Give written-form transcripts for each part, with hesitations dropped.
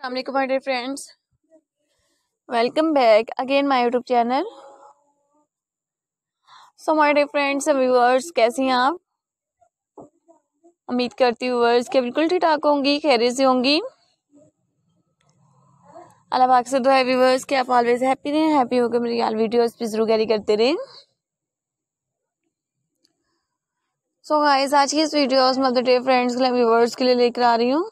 Assalamualaikum my dear friends, welcome back again my YouTube channel. So my dear friends viewers, कैसी हैं आप? उम्मीद करती हूँ व्यूअर्स के बिल्कुल ठीक ठाक होंगी, खैरियत से होंगी। अल्लाह पाक से दुआ है व्यूअर्स कि आप ऑलवेज हैप्पी रहें, हैप्पी होकर मेरी यार वीडियोस भी जरूर कैरी करते रहें। सो गाइस, आज की इस वीडियोस में अपने डेयर फ्रेंड्स के लिए व्यूअर्स के लिए लेकर आ रही हूँ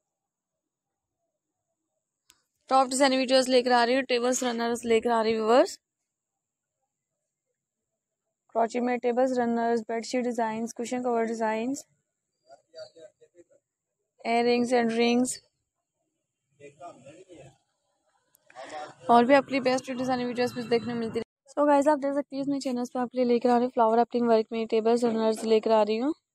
टॉप डिजाइन वीडियोस लेकर आ रही हूँ, टेबल्स रनर्स लेकर आ रही हूँ व्यूअर्स। क्रॉची में tables runners, bedsheet design, cushion cover design, earrings and rings और भी अपनी बेस्ट डिजाइन वीडियोस में देखने मिलती है। सो गाइस, आप देख सकती हैं इसमें चैनल्स पे आपके लिए लेकर आ रही हूँ फ्लावर अपलिंग वर्क में टेबल्स रनर्स लेकर आ रही हूँ।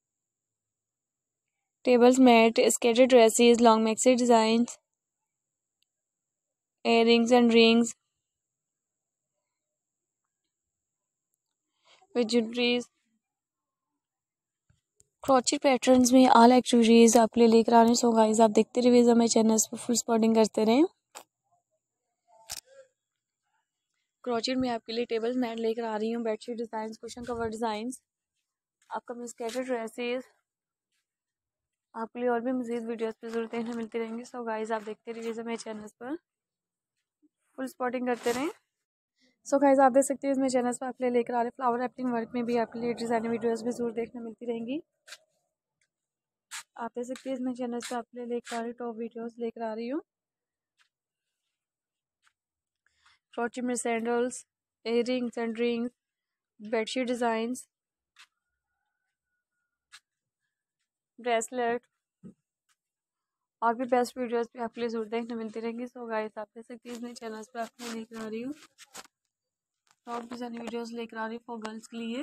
Tables mat, skater dresses, long maxi design, earrings and rings with jewelleries, crochet patterns में ऑल एक्सेसरीज आपके लिए लेकर आ रहे हैं। सो गाइस, आप देखते रहिए हमें चैनल्स पर फुल स्पॉटिंग करते रहें। क्रोचेट में आपके लिए टेबल्स मैट लेकर आ रही हूँ, bedsheet design, cushion cover design, आपका स्केटेड ड्रेसेस आपके लिए और भी मजीद वीडियोस पे जरूर देखने मिलती रहेंगी। सो गाइस, आप देखते रहिए हमें चैनल्स पर फुल स्पॉटिंग करते रहें। सो गाइस, आप देख सकते हैं इसमें चैनल्स पर आपके लिए लेकर आ रहे फ्लावर एप्लिंग वर्क में भी आपके लिए डिजाइन वीडियोस भी जरूर देखने मिलती रहेंगी। आप देख सकते हैं इसमें चैनल्स पर आपके लिए लेकर आ रही टॉप वीडियोस लेकर आ रही हूँ। क्रोचेट में sandals, earrings and rings, bedsheet designs, bracelet और भी बेस्ट वीडियोस भी आपके लिए जरूर देखने मिलती रहेंगी। सो गाइस, आप देख सकते हैं इसमें चैनल्स पे आपके लेकर आ रही हूँ टॉप डिजाइन वीडियोस लेकर आ रही हूँ फॉर गर्ल्स के लिए।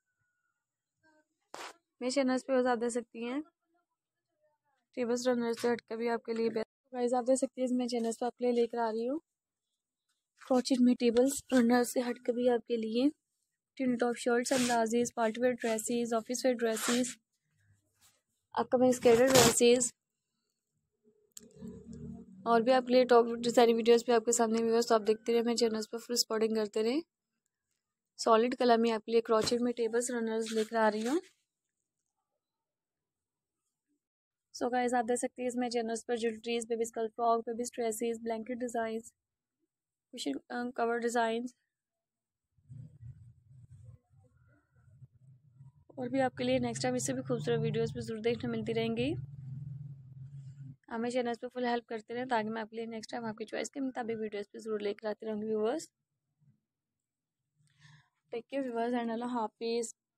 मेरे चैनल्स पे आप देख सकती हैं टेबल्स रनर से हटकर भी आपके लिए बेस्ट। गाइस, आप देख सकती हैं इसमें चैनल्स पे आपके लिए लेकर आ रही हूँ क्रोचेट में टेबल्स रनर से हटकर भी आपके लिए ट्यून टॉप शर्ट्स, अंदाजेस, party wear dresses, office wear dresses, आपका स्केटर ड्रेसेस और भी आपके लिए टॉप डिजाइन वीडियोस भी आपके सामने व्यूअर्स, तो आप देखते रहे मेरे चैनल्स पर फुल स्पॉटिंग करते रहे। सॉलिड कलर में आपके लिए क्रोचेट में टेबल्स रनर्स लेकर आ रही हूँ। सो गाइस, आप देख सकते हैं इसमें चैनल्स पर ज्वेलरीज, बेबी स्कल frock, baby dresses, blanket design, cushion cover design और भी आपके लिए नेक्स्ट टाइम इससे भी खूबसूरत वीडियोस भी जरूर देखने मिलती रहेंगी। हमें चैनल्स पे फुल हेल्प करते रहें ताकि मैं आपके लिए नेक्स्ट टाइम आपकी चॉइस के मुताबिक वीडियोस भी जरूर लेकर आती रहूँगी viewers. Take care viewers and Allah हाफिज़।